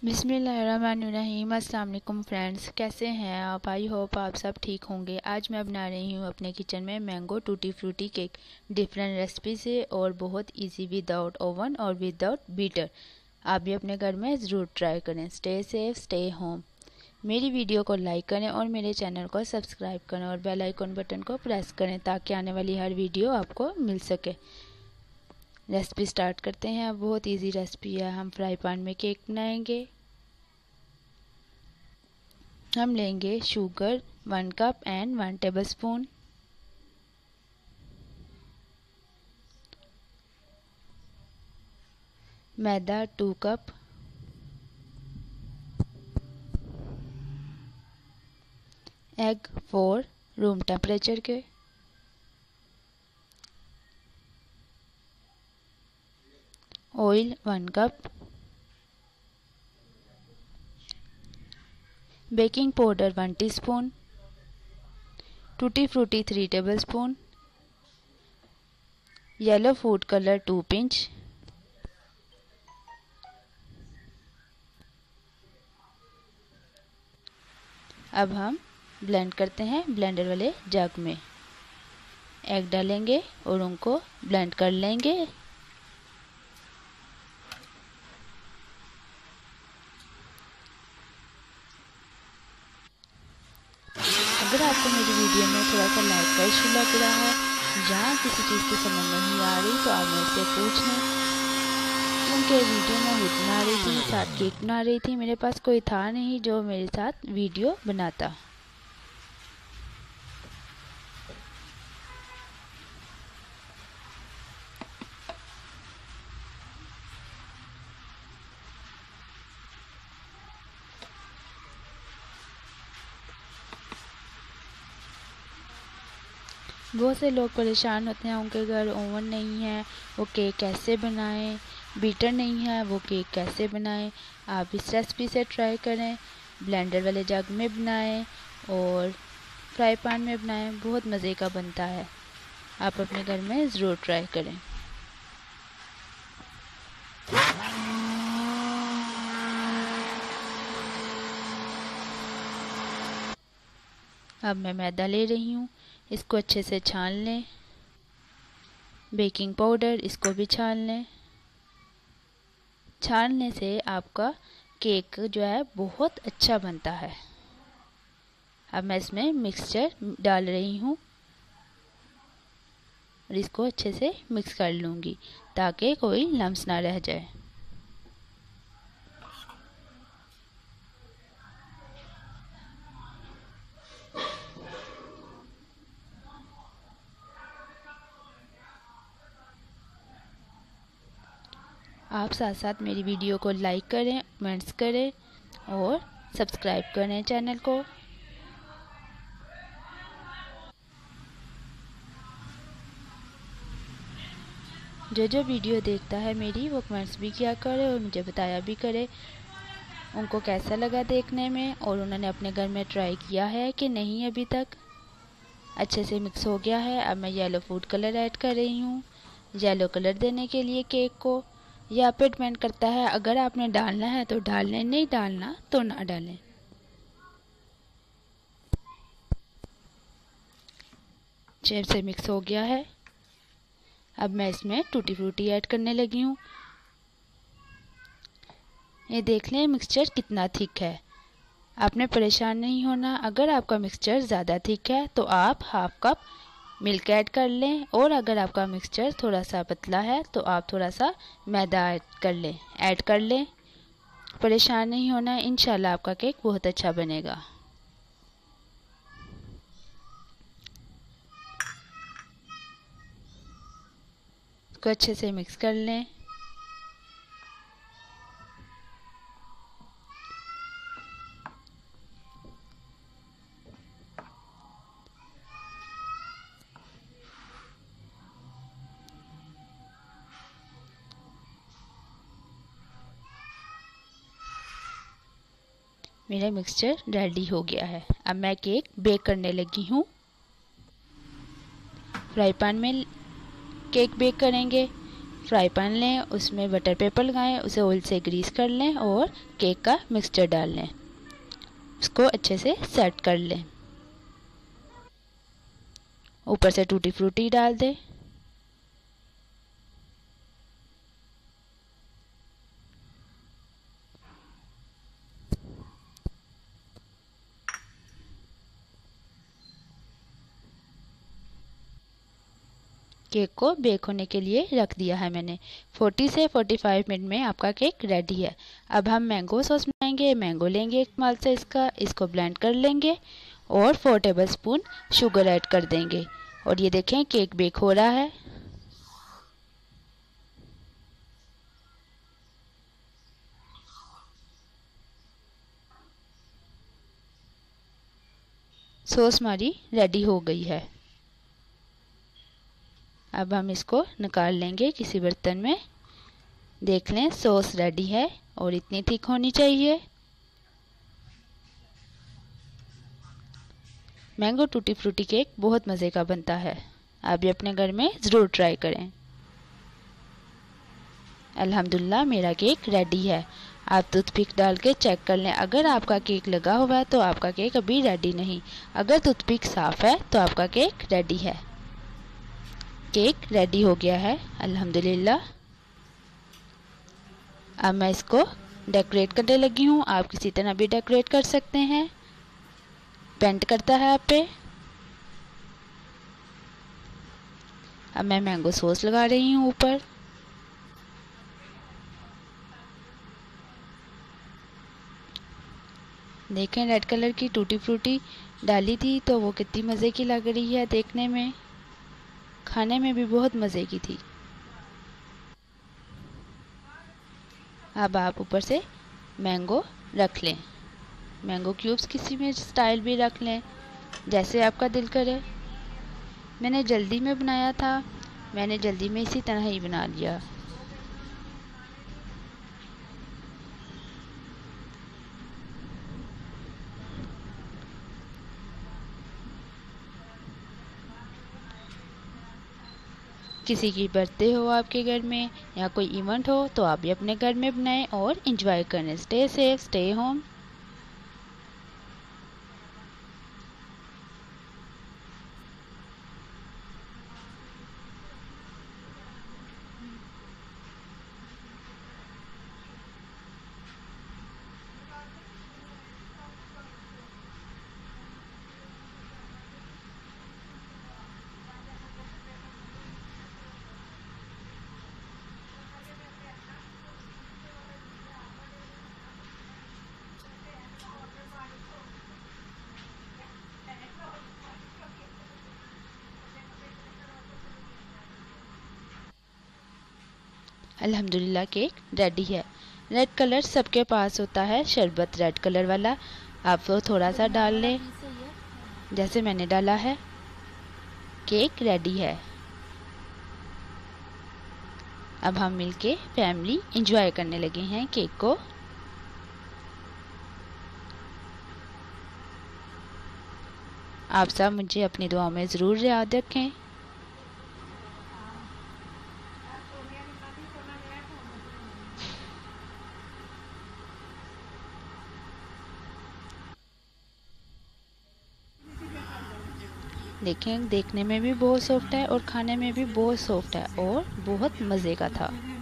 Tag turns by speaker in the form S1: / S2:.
S1: बिस्मिल्लाहिर्रहमानिर्रहीम। अस्सलाम वालेकुम फ्रेंड्स, कैसे हैं आप? आई होप आप सब ठीक होंगे। आज मैं बना रही हूँ अपने किचन में mango tutti frutti cake different recipe से और बहुत इजी विदाउट ओवन और विदाउट बीटर। आप भी अपने घर में ज़रूर ट्राई करें। Stay safe, stay home. मेरी वीडियो को लाइक करें और मेरे चैनल को सब्सक्राइब करें और बेल आइकन बटन को प्रेस करें ताकि आने वाली हर वीडियो आपको मिल सके। रेसिपी स्टार्ट करते हैं। बहुत इजी रेसिपी है। हम फ्राई पैन में केक बनाएंगे। हम लेंगे शुगर 1 कप एंड 1 टेबलस्पून, मैदा 2 कप, एग 4 रूम टेम्परेचर के, oil 1 cup, baking powder 1 teaspoon, tutti frutti 3 tablespoon, yellow food colour 2 pinch, अब हम ब्लेंड करते हैं ब्लेंडर वाले जग में। एग डालेंगे और उनको ब्लेंड कर लेंगे। अगर आपको मेरी वीडियो में थोड़ा सा लाइट का इशू लग रहा है, जहाँ किसी चीज़ की समझ नहीं आ रही, तो आप मेरे से पूछ लें। क्योंकि वीडियो में खुद बना रही थी, साथ केक बना रही थी, मेरे पास कोई था नहीं जो मेरे साथ वीडियो बनाता। बहुत से लोग परेशान होते हैं, उनके घर ओवन नहीं है, वो केक कैसे बनाएं, बीटर नहीं है, वो केक कैसे बनाएं। आप इस रेसिपी से ट्राई करें। ब्लेंडर वाले जग में बनाएं और फ्राई पैन में बनाएं, बहुत मज़े का बनता है। आप अपने घर में ज़रूर ट्राई करें। अब मैं मैदा ले रही हूँ, इसको अच्छे से छान लें। बेकिंग पाउडर, इसको भी छान लें। छानने से आपका केक जो है बहुत अच्छा बनता है। अब मैं इसमें मिक्सचर डाल रही हूँ और इसको अच्छे से मिक्स कर लूँगी ताकि कोई लम्स ना रह जाए। आप साथ साथ मेरी वीडियो को लाइक करें, कमेंट्स करें और सब्सक्राइब करें चैनल को। जो वीडियो देखता है मेरी, वो कमेंट्स भी किया करे और मुझे बताया भी करे उनको कैसा लगा देखने में, और उन्होंने अपने घर में ट्राई किया है कि नहीं अभी तक। अच्छे से मिक्स हो गया है। अब मैं येलो फूड कलर ऐड कर रही हूँ, येलो कलर देने के लिए केक को। यह आप पे डिपेंड करता है, अगर आपने डालना है तो डाल लें, नहीं डालना तो ना डालें। अच्छे से मिक्स हो गया है। अब मैं इसमें टूटी फ्रूटी ऐड करने लगी हूँ। ये देख लें मिक्सचर कितना थिक है। आपने परेशान नहीं होना। अगर आपका मिक्सचर ज़्यादा थिक है तो आप हाफ कप मिल्क ऐड कर लें, और अगर आपका मिक्सचर थोड़ा सा पतला है तो आप थोड़ा सा मैदा ऐड कर लें। परेशान नहीं होना, इंशाल्लाह आपका केक बहुत अच्छा बनेगा। इसको अच्छे से मिक्स कर लें। मेरा मिक्सचर रेडी हो गया है। अब मैं केक बेक करने लगी हूँ। फ्राई पैन में केक बेक करेंगे। फ्राई पैन लें, उसमें बटर पेपर लगाएं, उसे ऑयल से ग्रीस कर लें और केक का मिक्सचर डाल लें। उसको अच्छे से सेट कर लें। ऊपर से टूटी फ्रूटी डाल दें। केक को बेक होने के लिए रख दिया है मैंने। 40 से 45 मिनट में आपका केक रेडी है। अब हम मैंगो सॉस बनाएंगे। मैंगो लेंगे एक माल से इसको ब्लेंड कर लेंगे और 4 टेबलस्पून शुगर ऐड कर देंगे। और ये देखें केक बेक हो रहा है। सॉस हमारी रेडी हो गई है। अब हम इसको निकाल लेंगे किसी बर्तन में। देख लें सॉस रेडी है और इतनी थिक होनी चाहिए। मैंगो टूटी फ्रूटी केक बहुत मज़े का बनता है। आप भी अपने घर में ज़रूर ट्राई करें। अल्हम्दुलिल्लाह मेरा केक रेडी है। आप टूथपिक डाल के चेक कर लें। अगर आपका केक लगा हुआ है तो आपका केक अभी रेडी नहीं। अगर टूथपिक साफ़ है तो आपका केक रेडी है। केक रेडी हो गया है अल्हम्दुलिल्लाह। अब मैं इसको डेकोरेट करने लगी हूँ। आप किसी तरह भी डेकोरेट कर सकते हैं। पेंट करता है आप पे। अब मैं मैंगो सॉस लगा रही हूँ ऊपर। देखें रेड कलर की टूटी फ्रूटी डाली थी तो वो कितनी मज़े की लग रही है देखने में। खाने में भी बहुत मज़े की थी। अब आप ऊपर से मैंगो रख लें। मैंगो क्यूब्स किसी में स्टाइल भी रख लें जैसे आपका दिल करे। मैंने जल्दी में बनाया था, मैंने जल्दी में इसी तरह ही बना लिया। किसी की बर्थडे हो आपके घर में या कोई इवेंट हो तो आप भी अपने घर में बनाएं और एंजॉय करें। Stay safe, stay home. अल्हम्दुलिल्लाह केक रेडी है। रेड कलर सबके पास होता है, शरबत रेड कलर वाला। आप वो थोड़ा सा डाल लें जैसे मैंने डाला है। केक रेडी है। अब हम मिलके फैमिली एंजॉय करने लगे हैं केक को। आप सब मुझे अपनी दुआ में ज़रूर याद रखें। देखें देखने में भी बहुत सॉफ्ट है और खाने में भी बहुत सॉफ्ट है और बहुत मज़े का था।